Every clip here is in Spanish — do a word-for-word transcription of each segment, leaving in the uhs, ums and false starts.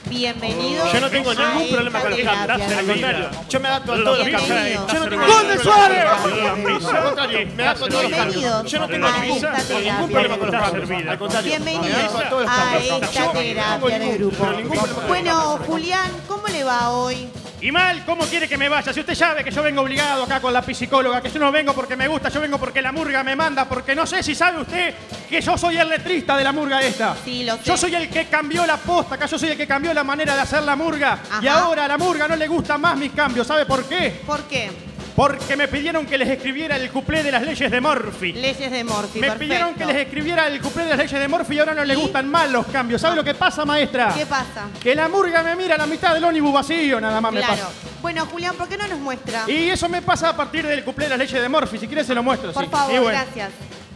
Bienvenido. Yo no tengo ningún a problema con los esta cambios. terapia Al de contrario, grupo. yo me adapto a todos los cambios. Bienvenido. Yo no tengo ¡Gol de Suárez! Al contrario, me adapto a todos los cambios. Bienvenidos Yo no tengo a ningún, esta pero ningún terapia problema de con los grupo. cambios. Al contrario, me Bienvenidos adapto a todos los a cambios. esta Yo no tengo terapia de ningún- grupo. pero ningún problema con los Bueno, cambios. Julián, ¿cómo le va hoy? Y mal, ¿cómo quiere que me vaya? Si usted sabe que yo vengo obligado acá con la psicóloga, que yo no vengo porque me gusta, yo vengo porque la murga me manda, porque no sé si sabe usted que yo soy el letrista de la murga esta. Sí, lo sé. Yo soy el que cambió la posta, acá yo soy el que cambió la manera de hacer la murga. Ajá. Y ahora a la murga no le gustan más mis cambios, ¿sabe por qué? ¿Por qué? Porque me pidieron que les escribiera el cuplé de las leyes de Murphy. Leyes de Murphy, Me perfecto. pidieron que les escribiera el cuplé de las leyes de Murphy y ahora no les ¿Y? gustan más los cambios. ¿Sabe lo que pasa, maestra? ¿Qué pasa? Que la murga me mira a la mitad del ónibus vacío, nada más me Claro. pasa. Bueno, Julián, ¿por qué no nos muestra? Y eso me pasa a partir del cuplé de las leyes de Murphy. Si quieres se lo muestro. Por sí. favor, Y bueno. gracias.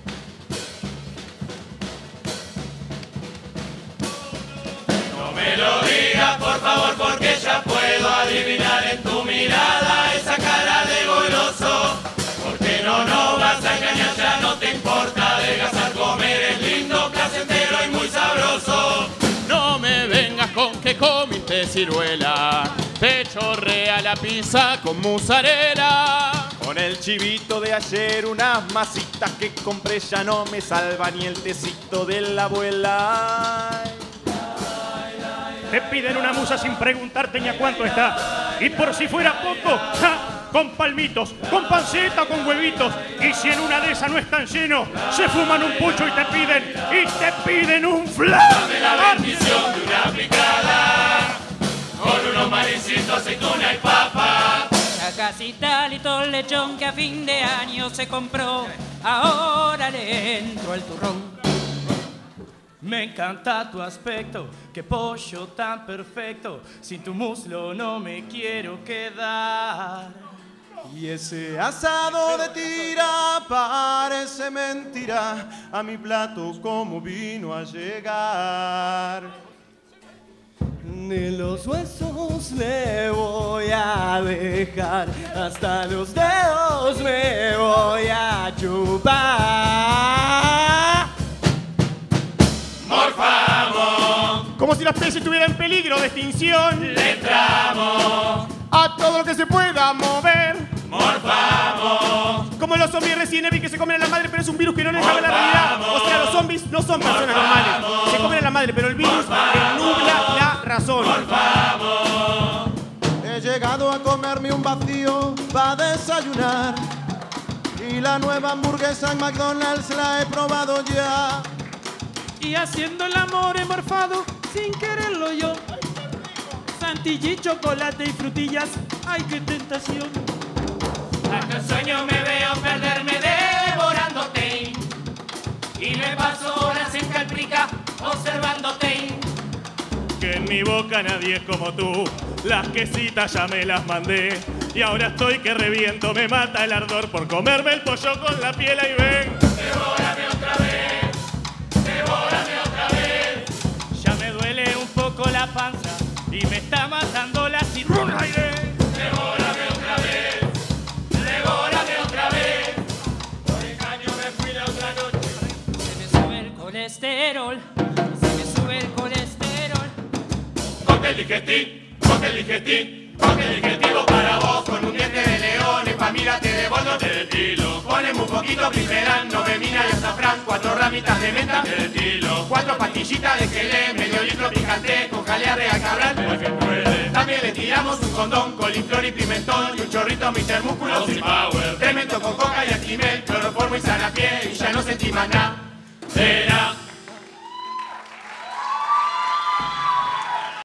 No me lo digas, por favor, porque ya puedo adivinar en tu mirada esa cara de goloso. Porque no, no vas a engañar, ya no te importa adelgazar, comer es lindo, placentero y muy sabroso. No me vengas con que comiste ciruela, te chorrea la pizza con mozzarella. Con el chivito de ayer, unas masitas que compré ya no me salva ni el tecito de la abuela. Te piden una musa sin preguntarte ni a cuánto está. Y por si fuera poco, ¡ja! Con palmitos, con panceta o con huevitos. Y si en una de esas no están llenos, se fuman un pucho y te piden, y te piden un flan. Dame la bendición de una picada, con unos maricitos, aceituna y papa. La casita Lito Lechón que a fin de año se compró, ahora le entro el turrón. Me encanta tu aspecto, qué pollo tan perfecto, sin tu muslo no me quiero quedar. Y ese asado de tira parece mentira, a mi plato como vino a llegar. Ni los huesos le voy a dejar, hasta los dedos me voy a chupar. Morfamos, Como si la especie estuviera en peligro de extinción. le entramos, A todo lo que se pueda mover. morfamos, Como los zombies recién vi que se comen a la madre, pero es un virus que no les cabe la realidad. O sea, los zombies no son personas normales. Se comen a la madre, pero el virus les nubla la razón. He llegado a comerme un vacío para desayunar, y la nueva hamburguesa en McDonald's la he probado ya. Y haciendo el amor emorfado, sin quererlo yo. Santillí, chocolate y frutillas, ay qué tentación. hasta el sueño me veo perderme devorándote. Y me paso horas en Calprica observándote. Que en mi boca nadie es como tú. Las quesitas ya me las mandé. Y ahora estoy que reviento, me mata el ardor por comerme el pollo con la piel y ven. Devórame otra vez, devórame otra vez. Ya me duele un poco la panza y me está matando la cirrosis. Devórame otra vez, devórame otra vez. Por engaño me fui la otra noche. Se me sube el colesterol, se me sube el colesterol. Ponte el digestín, ponte el digestín, ponte el digestivo para vos. Con un diente de león, pa' mira te devuelvo del estilo. Poneme un poquito primerán, novemina de azafrán, cuatro ramitas de menta del estilo. Cuatro pastillitas de gelé, medio litro picante, con jalea real cabral. También le tiramos un condón, coliflor y pimentón, y un chorrito mister Músculos y Power. Tremendo con coca y alquimel, cloroformo y sanapié, y ya no sentí más nada.